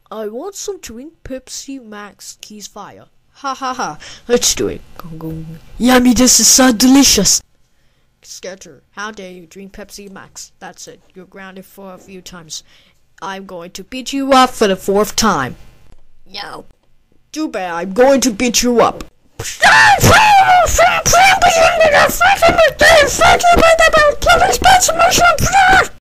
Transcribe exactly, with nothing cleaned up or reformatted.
I want some drink Pepsi Max Keys Fire. Ha ha ha. Let's do it. Go, go. Yummy, this is so delicious. Skeltter, how dare you drink Pepsi Max? That's it. You're grounded for a few times. I'm going to beat you up for the fourth time. No. Too bad. I'm going to beat you up.